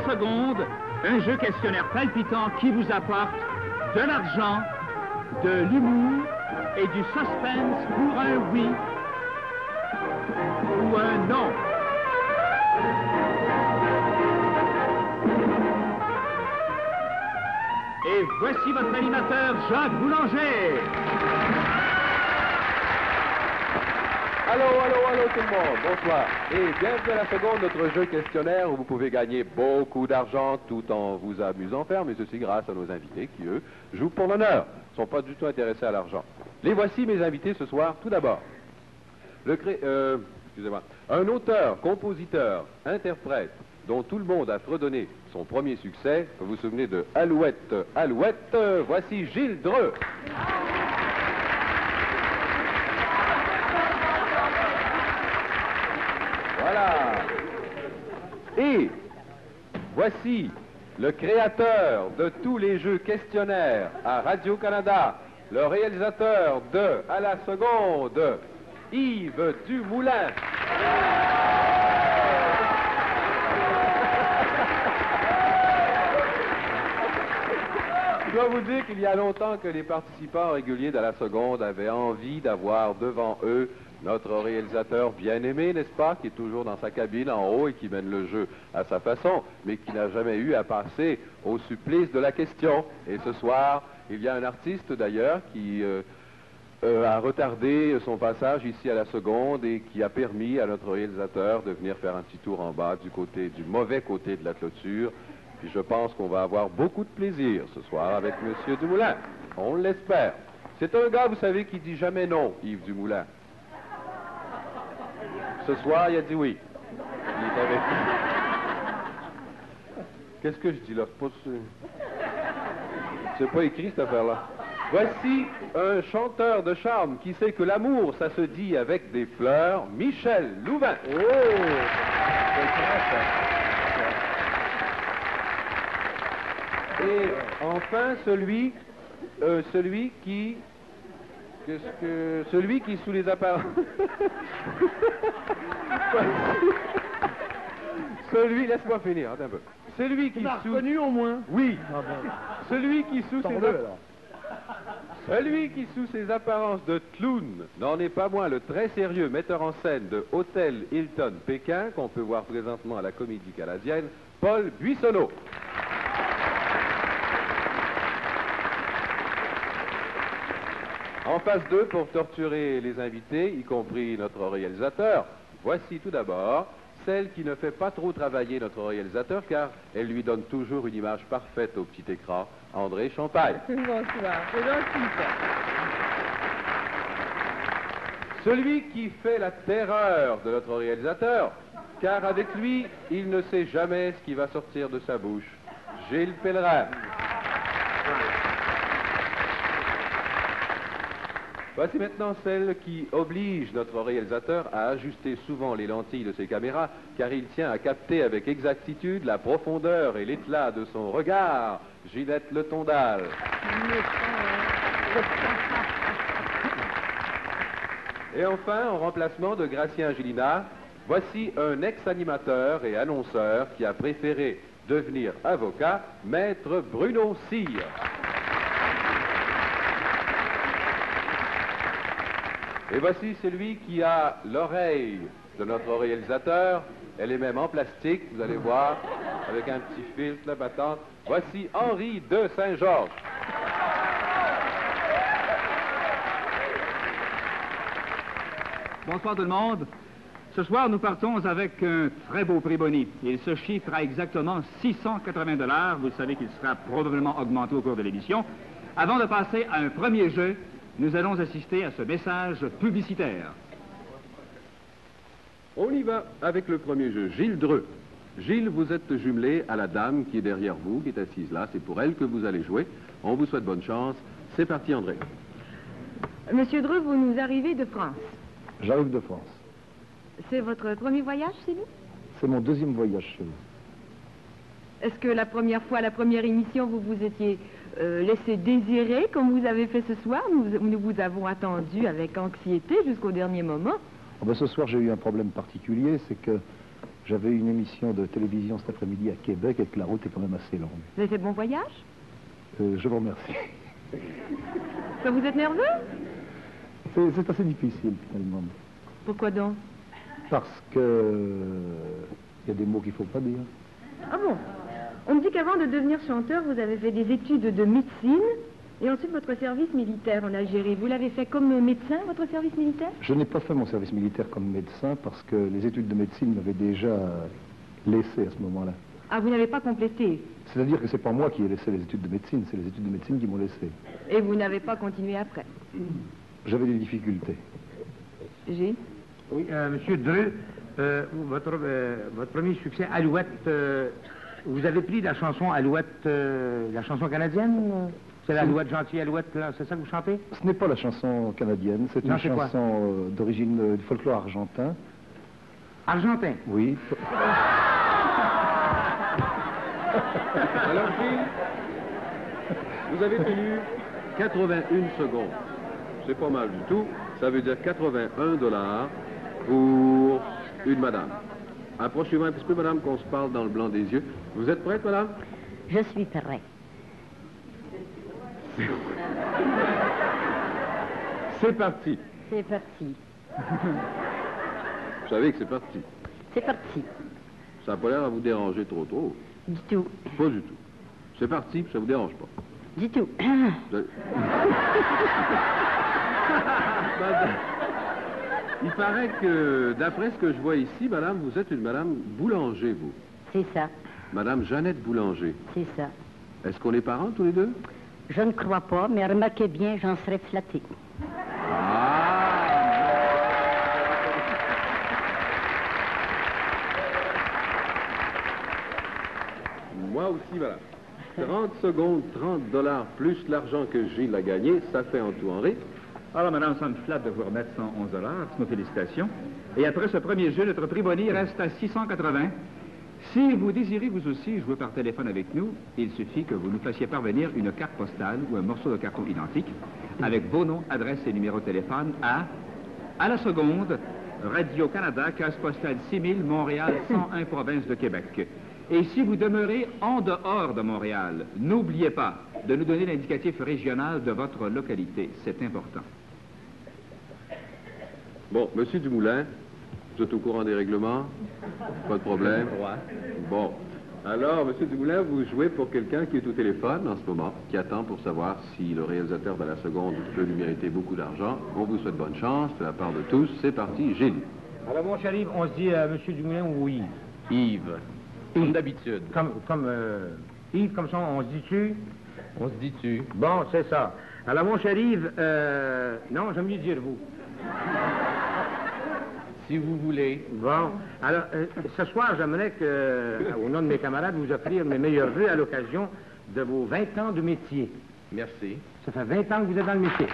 seconde, un jeu questionnaire palpitant qui vous apporte de l'argent, de l'humour et du suspense pour un oui ou un non. Et voici votre animateur, Jacques Boulanger. Allô tout le monde, bonsoir. Et bienvenue à la seconde, notre jeu questionnaire où vous pouvez gagner beaucoup d'argent tout en vous amusant faire, mais ceci grâce à nos invités qui, eux, jouent pour l'honneur, ne sont pas du tout intéressés à l'argent. Les voici mes invités ce soir. Tout d'abord, un auteur, compositeur, interprète, dont tout le monde a fredonné son premier succès. Vous vous souvenez de Alouette, Alouette, voici Gilles Dreux. Voilà. Et voici le créateur de tous les jeux questionnaires à Radio-Canada, le réalisateur de À la seconde, Yves Dumoulin. Je dois vous dire qu'il y a longtemps que les participants réguliers d'À la seconde avaient envie d'avoir devant eux notre réalisateur bien-aimé, n'est-ce pas, qui est toujours dans sa cabine en haut et qui mène le jeu à sa façon, mais qui n'a jamais eu à passer au supplice de la question. Et ce soir, il y a un artiste d'ailleurs qui a retardé son passage ici à la seconde et qui a permis à notre réalisateur de venir faire un petit tour en bas du mauvais côté de la clôture. Puis je pense qu'on va avoir beaucoup de plaisir ce soir avec M. Dumoulin. On l'espère. C'est un gars, vous savez, qui dit jamais non, Yves Dumoulin. Ce soir, il a dit oui. Il est avec nous. Qu'est-ce que je dis là? C'est pas écrit cette affaire-là. Voici un chanteur de charme qui sait que l'amour, ça se dit avec des fleurs, Michel Louvain. Oh! Et enfin, celui qui sous les apparences... Celui, laisse-moi finir, attends un peu. Celui qui sous... reconnu au moins? Oui. Ah bon. Celui qui sous ses apparences de clown n'en est pas moins le très sérieux metteur en scène de Hôtel Hilton Pékin, qu'on peut voir présentement à la Comédie Canadienne, Paul Buissonneau. En face d'eux, pour torturer les invités, y compris notre réalisateur, voici tout d'abord celle qui ne fait pas trop travailler notre réalisateur, car elle lui donne toujours une image parfaite au petit écran, André Champagne. Bonsoir, c'est gentil ça. Celui qui fait la terreur de notre réalisateur, car avec lui, il ne sait jamais ce qui va sortir de sa bouche, Gilles Pellerin. Voici maintenant celle qui oblige notre réalisateur à ajuster souvent les lentilles de ses caméras, car il tient à capter avec exactitude la profondeur et l'éclat de son regard, Ginette Le Tondal. Et enfin, en remplacement de Gracien Gilina, voici un ex-animateur et annonceur qui a préféré devenir avocat, Maître Bruno Cyr. Et voici celui qui a l'oreille de notre réalisateur. Elle est même en plastique, vous allez voir, avec un petit filtre, la battante. Voici Henri de Saint-Georges. Bonsoir tout le monde. Ce soir, nous partons avec un très beau prix boni. Il se chiffre à exactement 680 $. Vous savez qu'il sera probablement augmenté au cours de l'émission. Avant de passer à un premier jeu, nous allons assister à ce message publicitaire. On y va avec le premier jeu, Gilles Dreux. Gilles, vous êtes jumelé à la dame qui est derrière vous, qui est assise là. C'est pour elle que vous allez jouer. On vous souhaite bonne chance. C'est parti, André. Monsieur Dreux, vous nous arrivez de France. J'arrive de France. C'est votre premier voyage chez nous? C'est mon deuxième voyage chez vous. Est-ce que la première fois, la première émission, vous vous étiez laissé désirer comme vous avez fait ce soir? Nous vous avons attendu avec anxiété jusqu'au dernier moment. Oh ben, ce soir, j'ai eu un problème particulier, c'est que J'avais une émission de télévision cet après-midi à Québec et que la route est quand même assez longue. Vous avez fait bon voyage? Je vous remercie. Ça vous êtes nerveux? C'est assez difficile finalement. Pourquoi donc? Parce que il y a des mots qu'il ne faut pas dire. Ah bon? On me dit qu'avant de devenir chanteur, vous avez fait des études de médecine et ensuite votre service militaire en Algérie. Vous l'avez fait comme médecin, votre service militaire? Je n'ai pas fait mon service militaire comme médecin parce que les études de médecine m'avaient déjà laissé à ce moment-là. Ah, vous n'avez pas complété? C'est-à-dire que c'est pas moi qui ai laissé les études de médecine, c'est les études de médecine qui m'ont laissé. Et vous n'avez pas continué après? J'avais des difficultés. J'ai? Oui, Monsieur Dreux, votre premier succès, Alouette, vous avez pris la chanson Alouette, la chanson canadienne? C'est l'Alouette gentille, Alouette, là, c'est ça que vous chantez? Ce n'est pas la chanson canadienne, c'est Non, une c'est quoi? chanson d'origine du folklore argentin. Argentin. Oui. Alors, Gilles, vous avez tenu 81 secondes. C'est pas mal du tout. Ça veut dire 81 $ pour une madame. Approchez-vous un petit peu, madame, qu'on se parle dans le blanc des yeux. Vous êtes prête, madame? Je suis prêt. C'est parti. C'est parti. Vous savez que c'est parti. C'est parti. Ça n'a pas l'air à vous déranger trop. Du tout. Pas du tout. C'est parti, puis ça vous dérange pas. Du tout. Vous avez- Il paraît que, d'après ce que je vois ici, madame, vous êtes une madame Boulanger, vous. C'est ça. Madame Jeannette Boulanger. C'est ça. Est-ce qu'on est parents tous les deux? Je ne crois pas, mais remarquez bien, j'en serais flattée. Moi aussi, voilà. 30 secondes, 30 $ plus l'argent que Gilles a gagné, ça fait en tout en rythme. Alors, madame, ça me flatte de vous remettre 111 $. Toutes nos félicitations. Et après ce premier jeu, notre prix boni reste à 680. Si vous désirez vous aussi jouer par téléphone avec nous, il suffit que vous nous fassiez parvenir une carte postale ou un morceau de carton identique avec vos noms, adresses et numéros de téléphone à la seconde, Radio-Canada, case postale 6000, Montréal, 101, province de Québec. Et si vous demeurez en dehors de Montréal, n'oubliez pas de nous donner l'indicatif régional de votre localité. C'est important. Bon, monsieur Dumoulin, vous êtes au courant des règlements? Pas de problème? Bon. Alors, monsieur Dumoulin, vous jouez pour quelqu'un qui est au téléphone en ce moment, qui attend pour savoir si le réalisateur de la seconde peut lui mériter beaucoup d'argent. On vous souhaite bonne chance de la part de tous. C'est parti, Gilles. Alors, mon cher Yves, on se dit Monsieur Dumoulin ou Yves? Yves, comme d'habitude. Yves, comme ça, on se dit-tu? On se dit-tu? Bon, c'est ça. Alors, mon cher Yves, non, j'aime mieux dire vous. Si vous voulez. Bon, alors, ce soir, j'aimerais que, au nom de mes camarades, vous offrir mes meilleurs vœux à l'occasion de vos 20 ans de métier. Merci. Ça fait 20 ans que vous êtes dans le métier.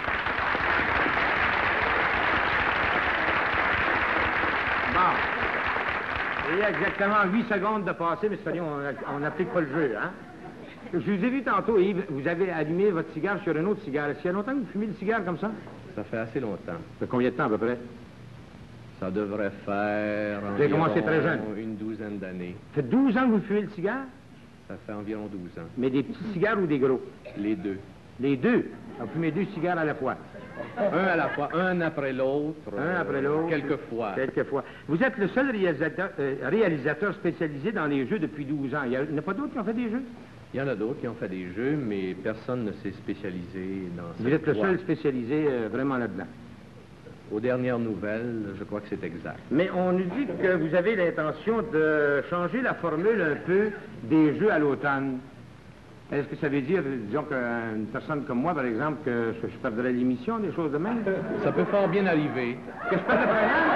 Bon. Il y a exactement 8 secondes de passé, mais c'est-à-dire on n'applique pas le jeu, hein? Je vous ai vu tantôt, Yves, vous avez allumé votre cigare sur un autre cigare. Est-ce qu'il y a longtemps que vous fumez le cigare comme ça? Ça fait assez longtemps. Ça fait combien de temps à peu près? Ça devrait faire Vous avez commencé très jeune. une douzaine d'années. Ça fait 12 ans que vous fumez le cigare? Ça fait environ 12 ans. Mais des petits cigares ou des gros? Les deux. Les deux. Vous fumez 2 cigares à la fois. Un à la fois, un après l'autre. Un après l'autre. Quelquefois. Quelquefois. Vous êtes le seul réalisateur spécialisé dans les jeux depuis 12 ans. Il n'y en a pas d'autres qui ont fait des jeux? Il y en a d'autres qui ont fait des jeux, mais personne ne s'est spécialisé dans Vous êtes le seul spécialisé vraiment là-dedans. Aux dernières nouvelles, je crois que c'est exact. Mais on nous dit que vous avez l'intention de changer la formule un peu des jeux à l'automne. Est-ce que ça veut dire, disons, qu'une personne comme moi, par exemple, que je perdrais l'émission, des choses de même? Ça peut fort bien arriver. Que je perde le programme?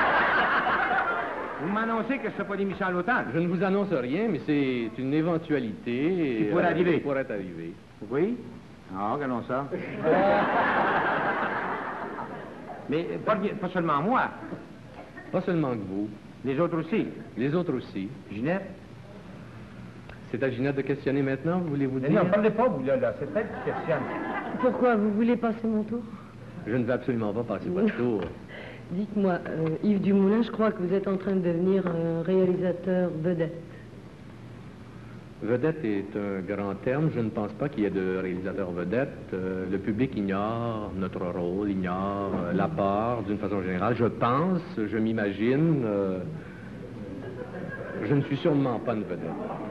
Vous m'annoncez que je ne fais pas d'émission à l'automne. Je ne vous annonce rien, mais c'est une éventualité. Qui pourrait arriver. Qui pourrait arriver. Oui? Ah, regardons ça. Mais pas seulement moi, Pas seulement que vous, les autres aussi. les autres aussi. Ginette? C'est à Ginette de questionner maintenant, voulez-vous dire? Non, parlez pas, vous, là. C'est elle qui questionne. Pourquoi vous voulez passer mon tour? Je ne veux absolument pas passer votre tour. Dites-moi, Yves Dumoulin, je crois que vous êtes en train de devenir un réalisateur vedette. Vedette est un grand terme. Je ne pense pas qu'il y ait de réalisateur vedette. Le public ignore notre rôle, ignore l'apport d'une façon générale. Je pense, je m'imagine, je ne suis sûrement pas une vedette.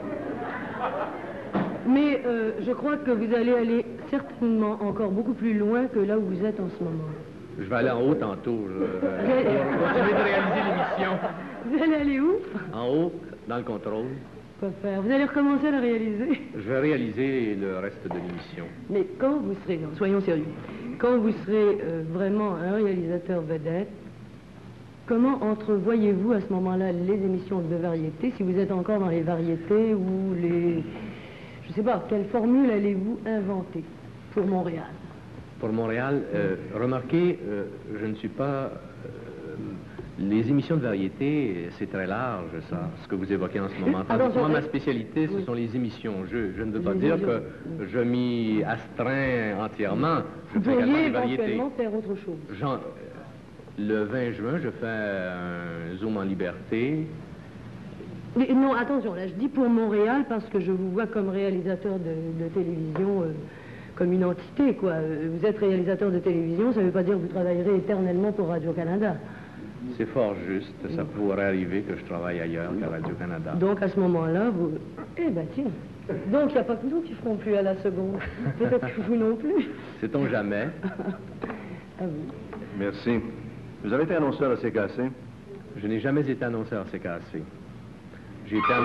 Mais je crois que vous allez aller certainement encore beaucoup plus loin que là où vous êtes en ce moment. Je vais aller en haut tantôt. Je vais continuer de réaliser l'émission. Vous allez aller où? En haut, dans le contrôle. Quoi faire? Vous allez recommencer à la réaliser? Je vais réaliser le reste de l'émission. Mais quand vous serez, non, soyons sérieux, quand vous serez vraiment un réalisateur vedette, comment entrevoyez-vous à ce moment-là les émissions de variété, si vous êtes encore dans les variétés ou les... Je ne sais pas, quelle formule allez-vous inventer pour Montréal? Pour Montréal, remarquez, je ne suis pas... les émissions de variété, c'est très large, ça, ce que vous évoquez en ce moment. Moi, ma spécialité, ce sont les émissions-jeux. Je ne veux pas dire que je m'y astreins entièrement. Je fais également des variétés. Éventuellement faire autre chose. Le 20 juin, je fais un Zoom en liberté. Mais non, attention, là, je dis pour Montréal parce que je vous vois comme réalisateur de télévision, comme une entité, quoi. Vous êtes réalisateur de télévision, ça ne veut pas dire que vous travaillerez éternellement pour Radio-Canada. C'est fort juste. Ça pourrait arriver que je travaille ailleurs qu'à Radio-Canada. Donc, à ce moment-là, vous... Eh ben, tiens. Donc, il n'y a pas que nous qui ne ferons plus à la seconde. Peut-être que vous non plus. Sait-on jamais? À vous. Merci. Vous avez été annonceur à CKC? Je n'ai jamais été annonceur à CKC. J'ai été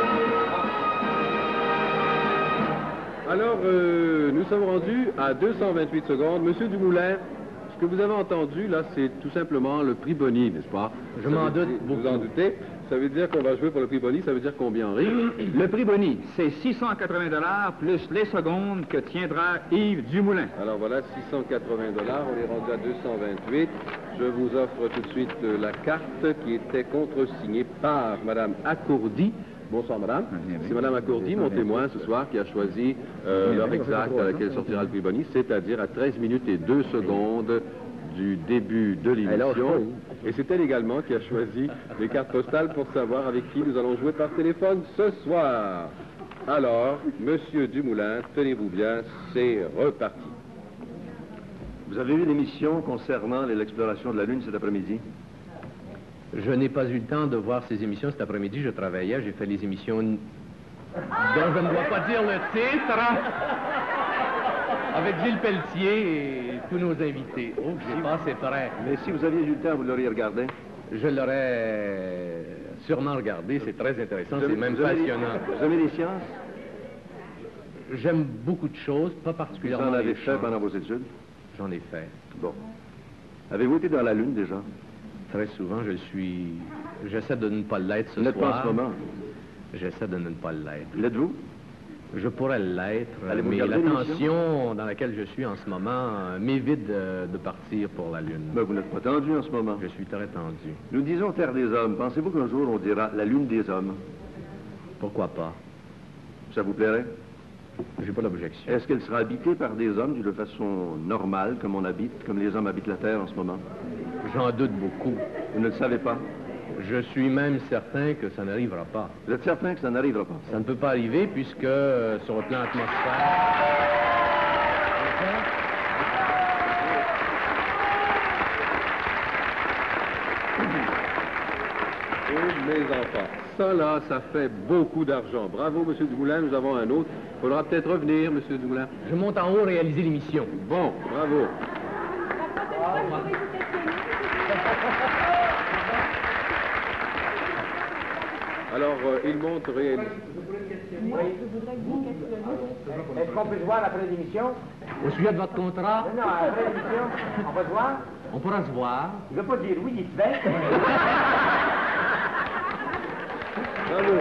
Alors, nous sommes rendus à 228 secondes. Monsieur Dumoulin, ce que vous avez entendu, là, c'est tout simplement le prix Boni, n'est-ce pas? Je m'en doute beaucoup. Vous en doutez? Ça veut dire qu'on va jouer pour le prix Boni, ça veut dire combien, Henri? Le prix Boni, c'est 680 $ plus les secondes que tiendra Yves Dumoulin. Alors voilà, 680 $, on est rendu à 228. Je vous offre tout de suite la carte qui était contresignée par Madame Accourdi. Bonsoir, madame. C'est Madame Accourdi, mon témoin ce soir, qui a choisi l'heure exacte à laquelle sortira le prix Boni, c'est-à-dire à 13 minutes et 2 secondes du début de l'émission. Et c'est elle également qui a choisi les cartes postales pour savoir avec qui nous allons jouer par téléphone ce soir. Alors, Monsieur Dumoulin, tenez-vous bien, c'est reparti. Vous avez vu l'émission concernant l'exploration de la Lune cet après-midi? Je n'ai pas eu le temps de voir ces émissions cet après-midi. Je travaillais, j'ai fait les émissions dont je ne dois pas dire le titre, avec Gilles Pelletier et tous nos invités. Oh, j'ai pas, c'est vrai. Mais si vous aviez eu le temps, vous l'auriez regardé? Je l'aurais sûrement regardé, c'est très intéressant, c'est même passionnant. Vous aimez les sciences? J'aime beaucoup de choses, pas particulièrement. Vous en avez les fait sciences. pendant vos études? J'en ai fait. Bon. Avez-vous été dans la Lune déjà? Très souvent, j'essaie de ne pas l'être ce soir. Vous n'êtes pas en ce moment? J'essaie de ne pas l'être. L'êtes-vous? Je pourrais l'être, mais la tension dans laquelle je suis en ce moment m'évite de partir pour la Lune. Ben, vous n'êtes pas tendu en ce moment. Je suis très tendu. Nous disons Terre des Hommes. Pensez-vous qu'un jour on dira la Lune des Hommes? Pourquoi pas? Ça vous plairait? J'ai pas d'objection. Est-ce qu'elle sera habitée par des hommes de façon normale, comme on habite, comme les hommes habitent la Terre en ce moment? J'en doute beaucoup. Vous ne le savez pas? Je suis même certain que ça n'arrivera pas. Vous êtes certain que ça n'arrivera pas? Ça ne peut pas arriver puisque sur le plan atmosphère... Oh, mes enfants, ça là, ça fait beaucoup d'argent. Bravo, Monsieur Dumoulin, nous avons un autre. Il faudra peut-être revenir, Monsieur Dumoulin. Je monte en haut réaliser l'émission. Bon, bravo. Alors, il monte réaliser. Est-ce qu'on peut se voir après l'émission? Au sujet de votre contrat, Non, après l'émission, on va se voir? on pourra se voir. Je ne veux pas dire oui, il se fait. Bravo.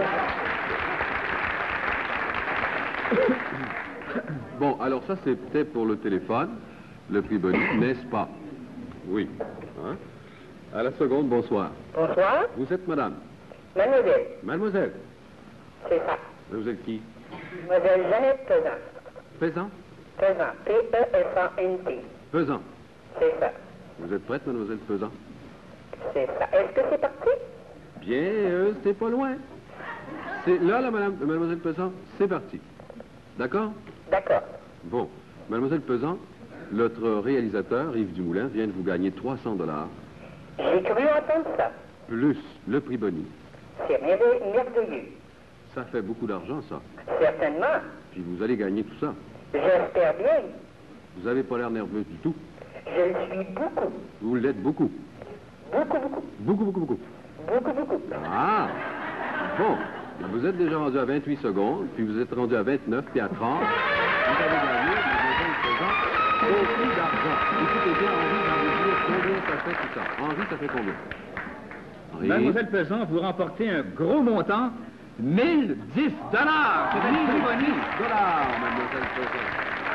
Bon, alors ça c'était pour le téléphone, le prix Boni, n'est-ce pas? Oui. Hein? À la seconde, bonsoir. Bonsoir, Vous êtes madame? mademoiselle, Mademoiselle? c'est ça. Vous êtes qui? Mademoiselle Jeannette Pesant. Pesant? Pesant, P-E-S-A-N-T. Pesant. C'est ça. Vous êtes prête, mademoiselle Pesant? C'est ça. Est-ce que c'est parti? Bien, c'est pas loin. C'est là, mademoiselle Pesant, c'est parti. D'accord? D'accord. Bon, mademoiselle Pesant, notre réalisateur, Yves Dumoulin, vient de vous gagner 300 $. J'ai cru entendre ça. Plus le prix Bonnie. C'est merveilleux. Ça fait beaucoup d'argent, ça. Certainement. Puis vous allez gagner tout ça. J'espère bien. Vous avez pas l'air nerveux du tout. Je le suis beaucoup. Vous l'êtes beaucoup. Beaucoup, beaucoup. Beaucoup, beaucoup, beaucoup. Beaucoup, beaucoup. Ah! Bon, vous êtes déjà rendu à 28 secondes, puis vous êtes rendu à 29, puis à 30. Vous avez gagné, mademoiselle Pesant, beaucoup d'argent. Écoutez bien, Henri va vous dire combien ça fait tout ça. Henri, ça fait combien? Henri? Mademoiselle Pesant, vous remportez un gros montant, 1010 $. C'est un prix Bonnie. Mademoiselle Pesant.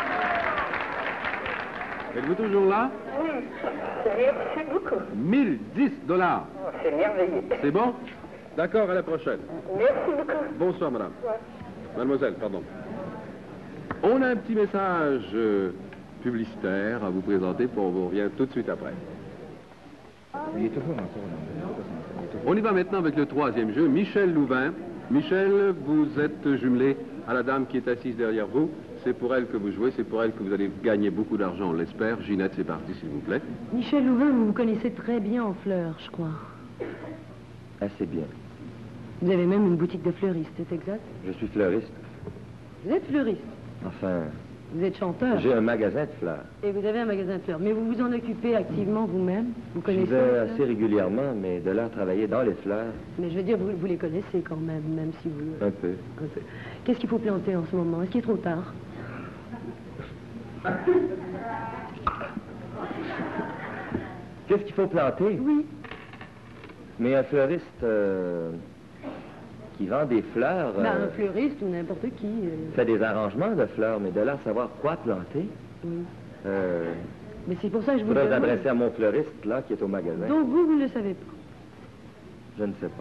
Êtes-vous toujours là? Oui. Merci beaucoup. 1010 $. Oh, c'est merveilleux. C'est bon? D'accord, à la prochaine. Merci beaucoup. Bonsoir, madame. Mademoiselle, pardon. On a un petit message publicitaire à vous présenter, puis on vous revient tout de suite après. On y va maintenant avec le troisième jeu. Michel Louvain. Michel, vous êtes jumelé à la dame qui est assise derrière vous. C'est pour elle que vous jouez, c'est pour elle que vous allez gagner beaucoup d'argent, on l'espère. Ginette, c'est parti, s'il vous plaît. Michel Louvain, vous vous connaissez très bien en fleurs, je crois. Assez bien. Vous avez même une boutique de fleuriste, c'est exact? Je suis fleuriste. Vous êtes fleuriste? Enfin, Vous êtes chanteur? j'ai un magasin de fleurs. Et vous avez un magasin de fleurs. Mais vous vous en occupez activement vous-même? Vous J'y connaissez vais les fleurs? assez régulièrement, mais de là à travailler dans les fleurs, Mais je veux dire, vous les connaissez quand même, même si vous... un peu. Un peu. Qu'est-ce qu'il faut planter en ce moment? Est-ce qu'il est trop tard? Qu'est-ce qu'il faut planter? Oui. Mais un fleuriste qui vend des fleurs Ben, un fleuriste ou n'importe qui. fait des arrangements de fleurs, mais de là à savoir quoi planter, Oui. Mais c'est pour ça que je vous faudrait demande. s'adresser à mon fleuriste, là, qui est au magasin. Donc vous ne le savez pas. Je ne sais pas.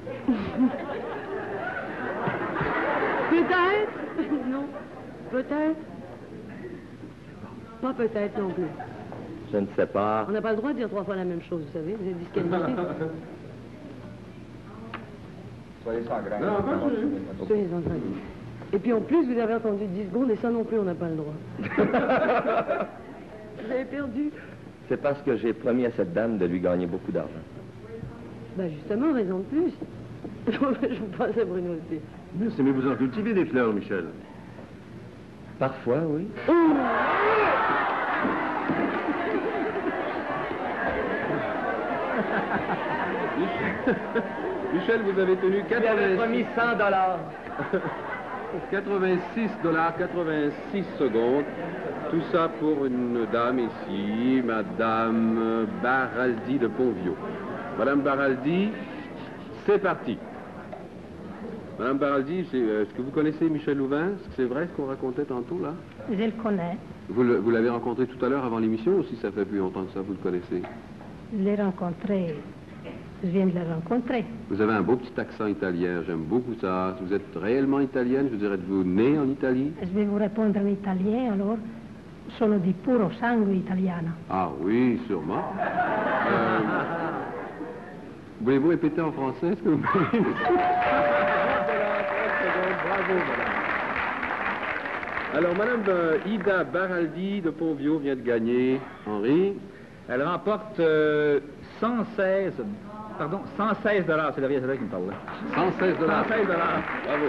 Peut-être? Non. Peut-être? Pas peut-être non plus. Je ne sais pas. On n'a pas le droit de dire 3 fois la même chose, vous savez. Vous êtes disqualifié. Soyez sans grâce. Soyez sans crainte. Et puis en plus, vous avez entendu 10 secondes et ça non plus, on n'a pas le droit. Vous avez perdu. C'est parce que j'ai promis à cette dame de lui gagner beaucoup d'argent. Ben justement, raison de plus. Je vous passe à Bruno aussi. Merci, mais vous en cultivez des fleurs, Michel. Parfois, oui. Michel, vous avez tenu promis 100 $. 86 $, 86 secondes. Tout ça pour une dame ici, Madame Baraldi de Pontvio. Madame Baraldi, c'est parti. Madame Baraldi, est-ce que vous connaissez Michel Louvain? Est-ce que c'est vrai ce qu'on racontait tantôt, là? Je le connais. Vous l'avez rencontré tout à l'heure avant l'émission, ou si ça fait plus longtemps que ça, vous le connaissez? Je l'ai rencontré. Je viens de le rencontrer. Vous avez un beau petit accent italien, j'aime beaucoup ça. Vous êtes réellement italienne, je dirais, êtes-vous née en Italie? Je vais vous répondre en italien, alors. Sono di puro sangue italiano. Ah oui, sûrement. Voulez-vous répéter en français, est-ce que vous pouvez? Bravo, madame. Alors, madame Ida Baraldi de Pontvio vient de gagner, Henri. Elle remporte 116 $, c'est le réalisateur qui me parle là. 116 $. 116 $. Bravo.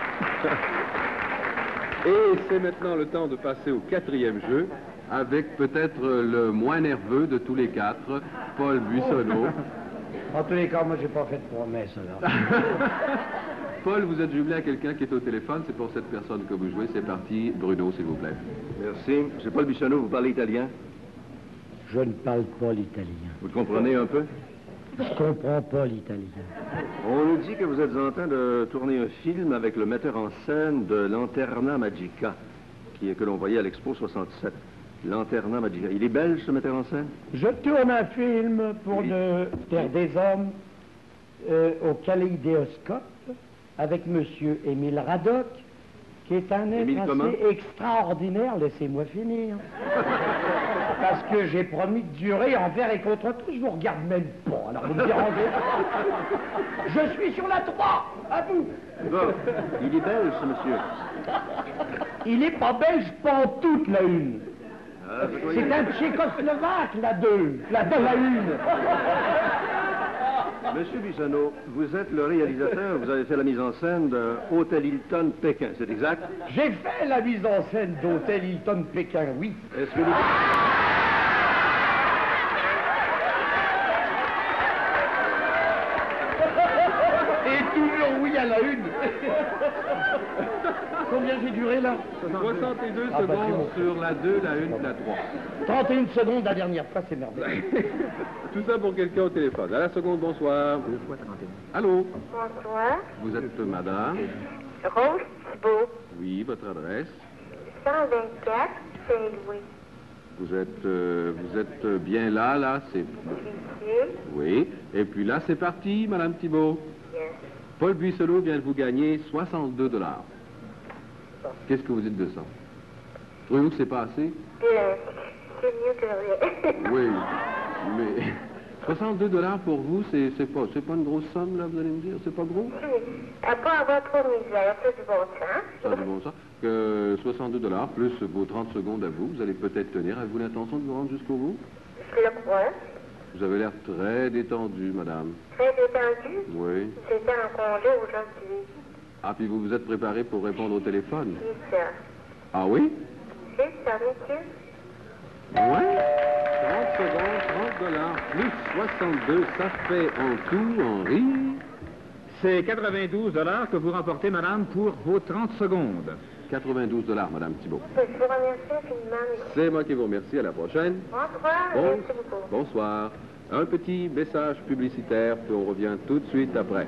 Et c'est maintenant le temps de passer au quatrième jeu, avec peut-être le moins nerveux de tous les quatre, Paul Buissonneau. En tous les cas, moi, j'ai pas fait de promesse, alors. Paul, vous êtes jumelé à quelqu'un qui est au téléphone, c'est pour cette personne que vous jouez. C'est parti. Bruno, s'il vous plaît. Merci. C'est Paul Buissonneau, vous parlez italien? Je ne parle pas l'italien. Vous le comprenez un peu? Je comprends pas l'italien. On nous dit que vous êtes en train de tourner un film avec le metteur en scène de Lanterna Magica, que l'on voyait à l'Expo 67. Lanterna Magica. Il est belge, ce metteur en scène? Je tourne un film pour le Terre des Hommes au Kaléidoscope avec Monsieur Émile Radoc, qui est un être Émile comment? assez extraordinaire. Laissez-moi finir. parce que j'ai promis de durer envers et contre tous. Je vous regarde même pas, alors vous me dérangez. Je suis sur la 3, à vous. Bon, il est belge, ce monsieur. Il est pas belge, pas en toute la une. Ah, C'est un tchécoslovaque, la 2, la 1. Monsieur Bisonneau, vous êtes le réalisateur, vous avez fait la mise en scène de Hôtel Hilton Pékin, c'est exact? J'ai fait la mise en scène d'Hôtel Hilton Pékin, oui. Est-ce que vous... Et toujours oui à la une. Combien j'ai duré là? 62 Ah, bah, secondes c'est bon. sur la 2, la 1, la 3. 31 secondes la dernière fois, c'est merveilleux. Tout ça pour quelqu'un au téléphone. À la seconde, bonsoir. Allô? Bonsoir. Vous êtes madame? Rose Thibault, Oui, votre adresse? 124, Saint-Louis. Vous êtes bien là, c'est... Monsieur, Oui. Et puis là, c'est parti, madame Thibault. bien. Paul Buisseleau vient de vous gagner 62 $. Qu'est-ce que vous dites de ça? Trouvez-vous que c'est pas assez? Bien, c'est mieux que rien. Oui, mais 62 $ pour vous, c'est pas une grosse somme, là, vous allez me dire? C'est pas gros? À pas avoir trop de misère, c'est du bon sens. Ça a du bon sens. Que 62 $ plus vos 30 secondes à vous, vous allez peut-être tenir. Avez-vous l'intention de vous rendre jusqu'au bout? Je le crois. Vous avez l'air très détendu, madame. Très détendu. Oui. J'étais en congé aujourd'hui. Ah, puis vous vous êtes préparé pour répondre au téléphone? C'est ça. Ah oui? C'est ça, monsieur. Ouais. 30 secondes, 30 $ plus 62, ça fait en tout, Henri... C'est 92 $ que vous remportez, madame, pour vos 30 secondes. 92 $, madame Thibault. Je vous remercie infiniment, monsieur. C'est moi qui vous remercie. À la prochaine. Bonsoir, Bon- merci beaucoup. Bonsoir. Un petit message publicitaire, puis on revient tout de suite après.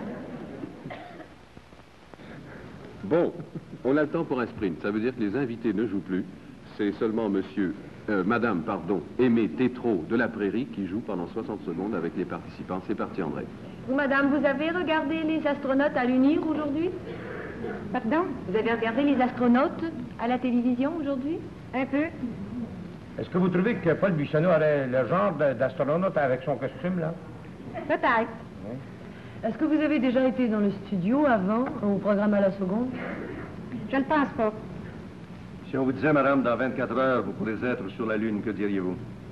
Bon, on a le temps pour un sprint. Ça veut dire que les invités ne jouent plus. C'est seulement madame, Aimé Tétrault de la Prairie qui joue pendant 60 secondes avec les participants. C'est parti, André. Vous, madame, vous avez regardé les astronautes à l'UNIR aujourd'hui? Pardon? Vous avez regardé les astronautes à la télévision aujourd'hui? Un peu. Est-ce que vous trouvez que Paul Buissonneau aurait le genre d'astronaute avec son costume, là? Peut-être. Est-ce que vous avez déjà été dans le studio avant, au programme à la seconde? Je ne pense pas. Si on vous disait, madame, dans 24 heures, vous pourrez être sur la Lune, que diriez-vous?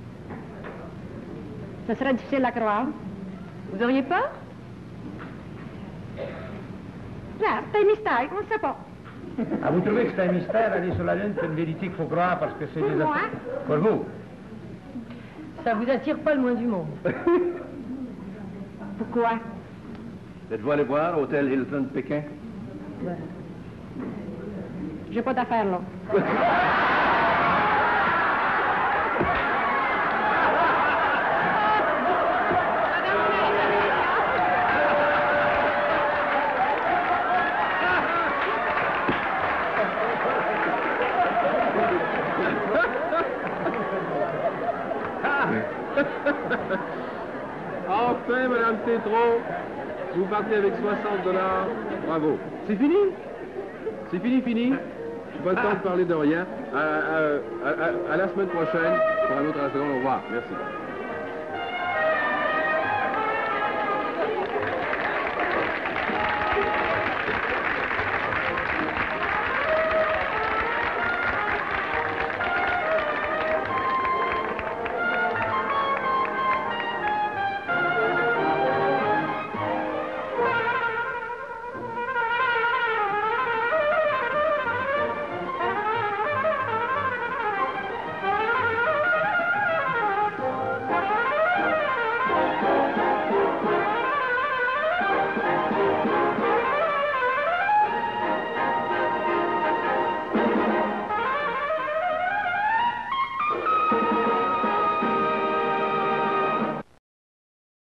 Ce serait difficile à croire. Vous auriez peur? Là, c'est un mystère, on ne sait pas. Ah, vous trouvez que c'est un mystère, aller sur la Lune, c'est une vérité qu'il faut croire parce que c'est Pour des... moi. Pour vous? Ça vous attire pas le moins du monde. Pourquoi? Êtes-vous allé voir Hôtel Hilton Pékin? J'ai pas d'affaires là. Enfin, madame Tétrault, vous partez avec 60 $. Bravo. C'est fini? C'est fini? Je n'ai pas le temps de parler de rien. À la semaine prochaine pour un autre à la seconde. Au revoir. Merci.